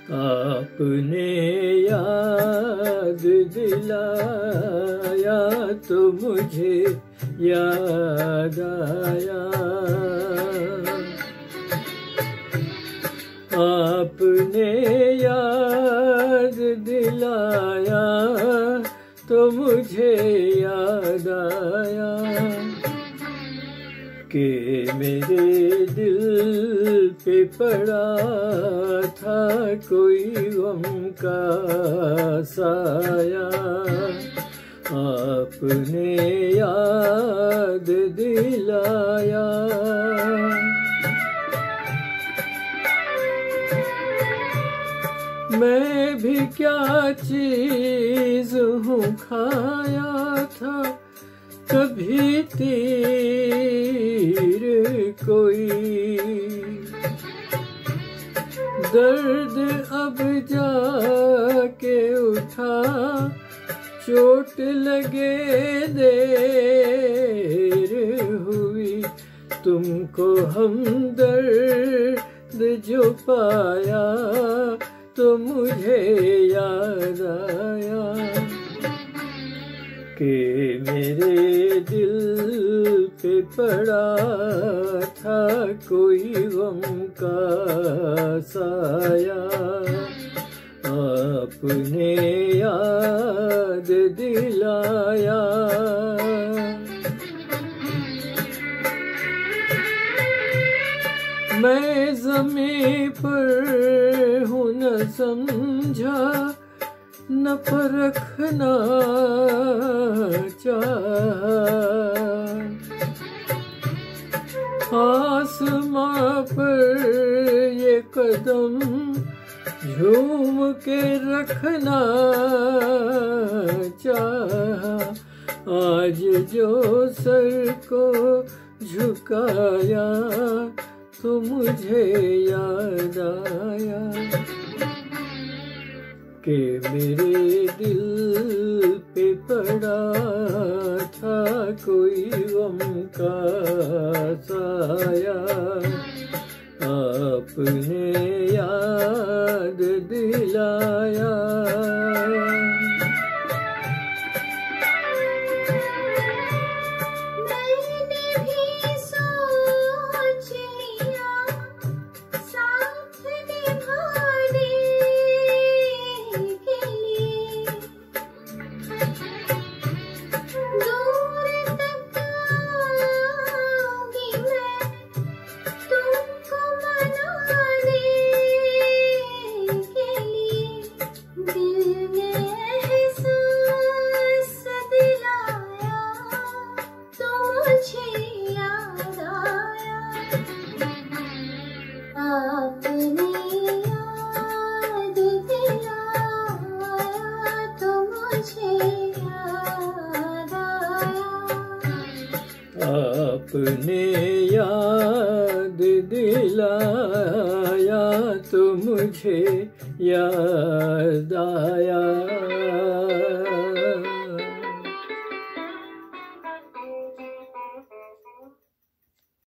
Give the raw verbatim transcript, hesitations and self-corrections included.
आपने याद दिलाया तो मुझे याद आया। आपने याद दिलाया तो मुझे याद आया कि मेरे दिल पे पड़ा था कोई गम का साया। आपने याद दिलाया। मैं भी क्या चीज हूँ खाया था कभी तीर कोई। दर्द अब जाके उठा चोट लगे देर हुई। तुमको हमदर्द जो पाया तो मुझे याद आया कि मेरे दिल पे पड़ा था कोई गम का साया। आपने याद दिलाया। मैं ज़मीं पर हूँ न समझा न परखना चाहा। आसमां पर ये कदम झूम के रखना चाहा। आज जो सर को झुकाया तो मुझे याद आया कि मेरे दिल पे पड़ा था कोई गम का साया। आपने याद दिलाया। आपने याद दिलाया तो मुझे याद आया।